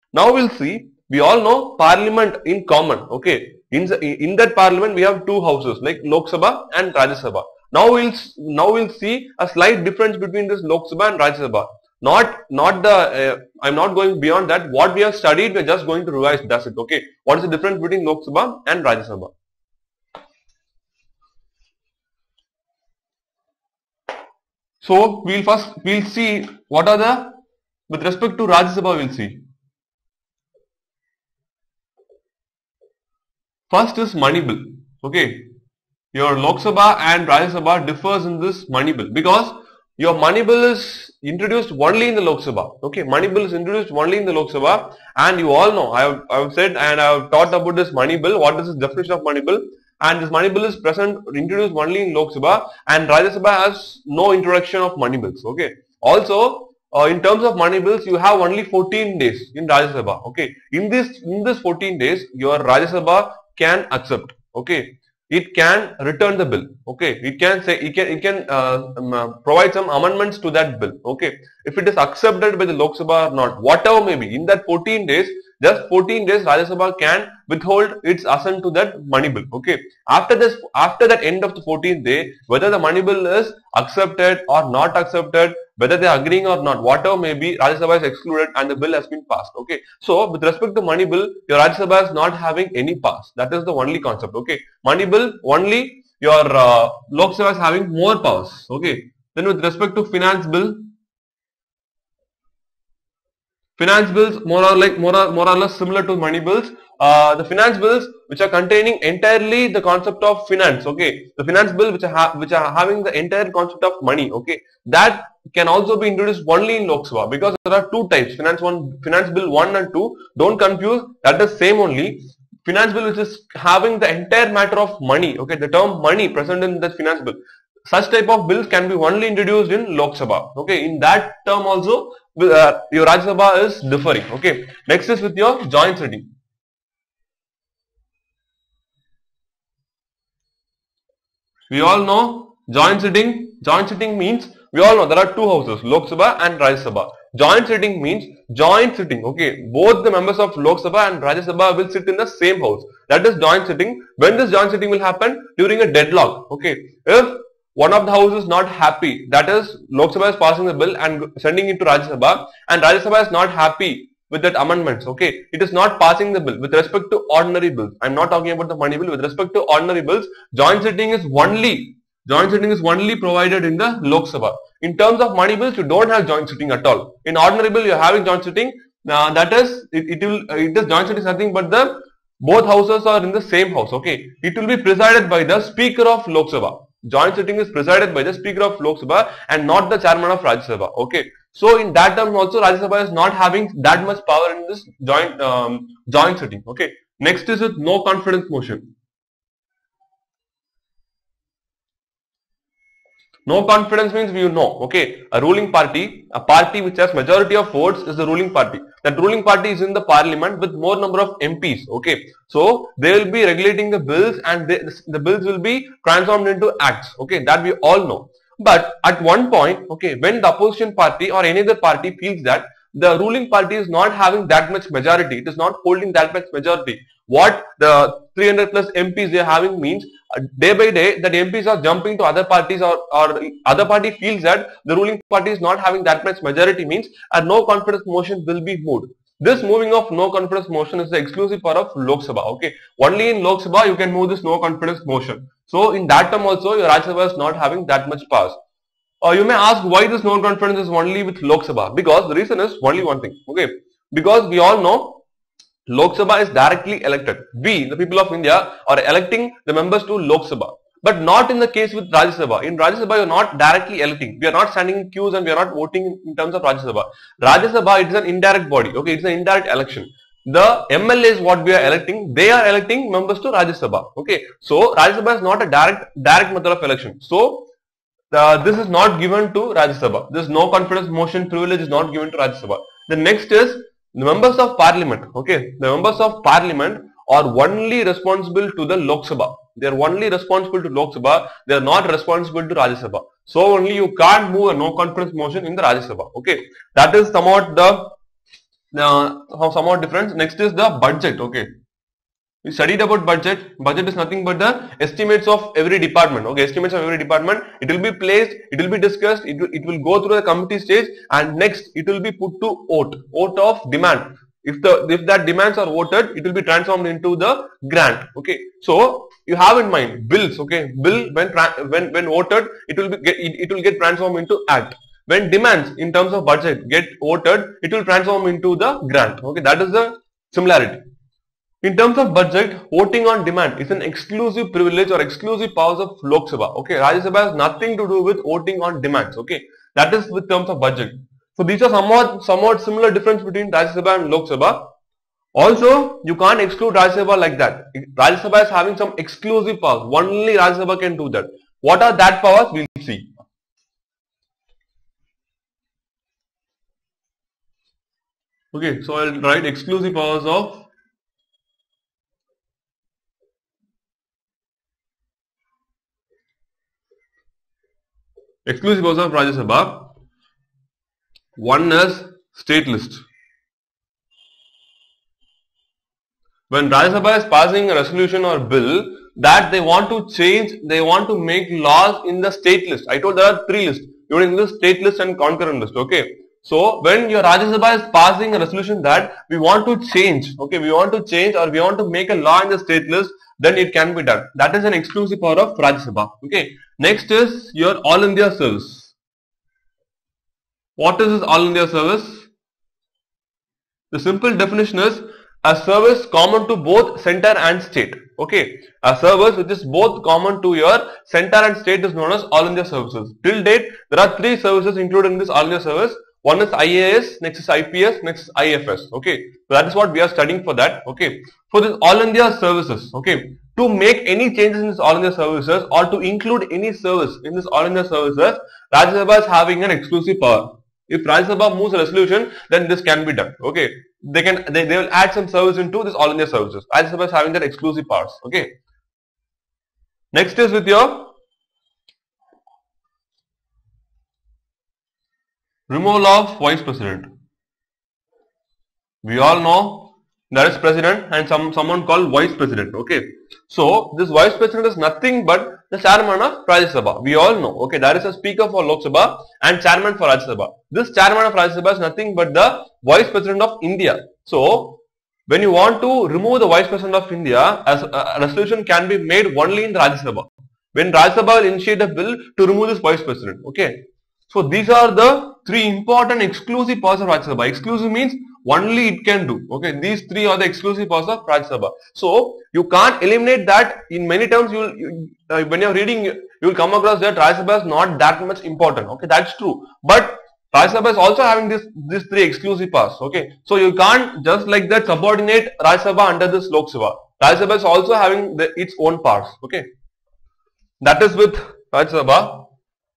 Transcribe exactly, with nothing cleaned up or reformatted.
Now we'll see, we all know Parliament in common, okay. In, the, in that Parliament we have two houses like Lok Sabha and Rajya Sabha. Now we'll now we'll see a slight difference between this Lok Sabha and Rajya Sabha. Not not the uh, I'm not going beyond that. What we have studied, we're just going to revise. That's it. Okay. What is the difference between Lok Sabha and Rajya Sabha? So we'll first we'll see what are the, with respect to Rajya Sabha we'll see. First is money bill. Okay. Your Lok Sabha and Rajya Sabha differs in this money bill because your money bill is introduced only in the Lok Sabha. Okay, money bill is introduced only in the Lok Sabha, and you all know I have, I have said and I have taught about this money bill. What is the definition of money bill? And this money bill is present introduced only in Lok Sabha, and Rajya Sabha has no introduction of money bills. Okay. Also, uh, in terms of money bills, you have only fourteen days in Rajya Sabha. Okay. In this in this fourteen days, your Rajya Sabha can accept. Okay. It can return the bill. Okay, it can say it can it can uh, um, provide some amendments to that bill. Okay, if it is accepted by the Lok Sabha or not, whatever may be, in that fourteen days, just fourteen days, Rajya Sabha can withhold its assent to that money bill. Okay, after this, after that end of the fourteenth day, whether the money bill is accepted or not accepted, whether they are agreeing or not, whatever may be, Rajya Sabha is excluded and the bill has been passed. Okay, so with respect to money bill, your Rajya Sabha is not having any pass. That is the only concept. Okay, money bill only, your uh, Lok Sabha is having more powers. Okay, then with respect to finance bill, finance bills more or like more or, more or less similar to money bills. Uh, the finance bills which are containing entirely the concept of finance. Okay, the finance bill which are which are having the entire concept of money. Okay, that can also be introduced only in Lok Sabha because there are two types: finance one, finance bill one and two. Don't confuse. That is same only. Finance bill which is having the entire matter of money. Okay, the term money present in the finance bill. Such type of bills can be only introduced in Lok Sabha. Okay, in that term also, uh, your Rajya Sabha is differing. Okay, next is with your joint sitting. We all know joint sitting. Joint sitting means, we all know there are two houses, Lok Sabha and Rajya Sabha. Joint sitting means joint sitting. Okay, both the members of Lok Sabha and Rajya Sabha will sit in the same house. That is joint sitting. When this joint sitting will happen? During a deadlock. Okay, if one of the houses is not happy, that is Lok Sabha is passing the bill and sending it to Rajya Sabha, and Rajya Sabha is not happy with that amendments. Okay, it is not passing the bill. With respect to ordinary bills, I am not talking about the money bill. With respect to ordinary bills, joint sitting is only joint sitting is only provided in the Lok Sabha. In terms of money bills, you don't have joint sitting at all. In ordinary bill, you are having joint sitting. Uh, that is, it, it will it is joint sitting is nothing but the both houses are in the same house. Okay, it will be presided by the Speaker of Lok Sabha. Joint sitting is presided by the Speaker of Lok Sabha and not the Chairman of Rajya Sabha. Okay, so in that term also Rajya Sabha is not having that much power in this joint um, joint sitting. Okay, next is with no confidence motion. No confidence means we know, okay, a ruling party, a party which has majority of votes is the ruling party. That ruling party is in the parliament with more number of M Ps, okay. So they will be regulating the bills and they, the bills will be transformed into acts, okay, that we all know. But at one point, okay, when the opposition party or any other party feels that the ruling party is not having that much majority, it is not holding that much majority, what the three hundred plus M Ps they are having means, uh, day by day that M Ps are jumping to other parties, or, or other party feels that the ruling party is not having that much majority means a no confidence motion will be moved. This moving of no confidence motion is the exclusive power of Lok Sabha. Okay, only in Lok Sabha you can move this no confidence motion. So in that term also your Rajya Sabha is not having that much powers. Uh, you may ask why this no confidence is only with Lok Sabha, because the reason is only one thing. Okay, because we all know Lok Sabha is directly elected. We, the people of India, are electing the members to Lok Sabha. But not in the case with Rajya Sabha. In Rajya Sabha, you are not directly electing. We are not standing in queues and we are not voting in terms of Rajya Sabha. Rajya Sabha, it is an indirect body. Okay, it's an indirect election. The M L As what we are electing, they are electing members to Rajya Sabha. Okay, so Rajya Sabha is not a direct direct method of election. So uh, this is not given to Rajya Sabha. This no confidence motion privilege is not given to Rajya Sabha. The next is the members of parliament. Okay, the members of parliament are only responsible to the Lok Sabha. They are only responsible to Lok Sabha. They are not responsible to Rajya Sabha. So only you can't move a no confidence motion in the Rajya Sabha. Okay, that is somewhat the uh, somewhat different. Next is the budget. Okay, we studied about budget. Budget is nothing but the estimates of every department. Okay, estimates of every department. It will be placed, it will be discussed, it will, it will go through the committee stage, and next it will be put to vote. Vote of demand. If the if that demands are voted, it will be transformed into the grant. Okay, so you have in mind bills. Okay, bill when when when voted, it will be get, it, it will get transformed into act. When demands in terms of budget get voted, it will transform into the grant. Okay, that is the similarity. In terms of budget, voting on demand is an exclusive privilege or exclusive powers of Lok Sabha. Okay, Rajya Sabha has nothing to do with voting on demands. Okay, that is with terms of budget. So these are somewhat somewhat similar difference between Rajya Sabha and Lok Sabha. Also, you can't exclude Rajya Sabha like that. Rajya Sabha is having some exclusive powers. Only Rajya Sabha can do that. What are that powers? We'll see. Okay, so I'll write exclusive powers of exclusive powers of Rajya Sabha. One is state list. When Rajya Sabha is passing a resolution or bill that they want to change, they want to make laws in the state list. I told there are three lists. You in the state list and concurrent list. Okay. So when your Rajya Sabha is passing a resolution that we want to change, okay, we want to change or we want to make a law in the state list, then it can be done. That is an exclusive power of Rajya Sabha. Okay. Next is your All India Service. What is this All India Service? The simple definition is a service common to both center and state. Okay, a service which is both common to your center and state is known as All India Services. Till date, there are three services included in this All India Service. One is I A S, next is I P S, next is I F S. Okay, so that is what we are studying for that. Okay, for this All India Services. Okay, to make any changes in this All India Services or to include any service in this All India Services, Rajya Sabha is having an exclusive power. If Rajya Sabha moves a resolution, then this can be done. Okay, they can they, they will add some service into this All India Services. Rajya Sabha is having that exclusive powers. Okay. Next is with your removal of vice president. We all know there is president and some someone called vice president. Okay, so this vice president is nothing but the chairman of Rajya Sabha. We all know. Okay, there is a speaker for Lok Sabha and chairman for Rajya Sabha. This chairman of Rajya Sabha is nothing but the vice president of India. So when you want to remove the vice president of India, as a resolution can be made only in the Rajya Sabha. When Rajya Sabha will initiate a bill to remove this vice president. Okay, so these are the three important exclusive powers of Rajya Sabha. Exclusive means only it can do. Okay, these three are the exclusive powers of Rajya Sabha. So you can't eliminate that. In many terms, you will you, uh, when you are reading, you will come across that Rajya Sabha is not that much important. Okay, that's true. But Rajya Sabha is also having this these three exclusive powers. Okay, so you can't just like that subordinate Rajya Sabha under this Lok Sabha. Rajya Sabha is also having the, its own powers. Okay, that is with Rajya Sabha.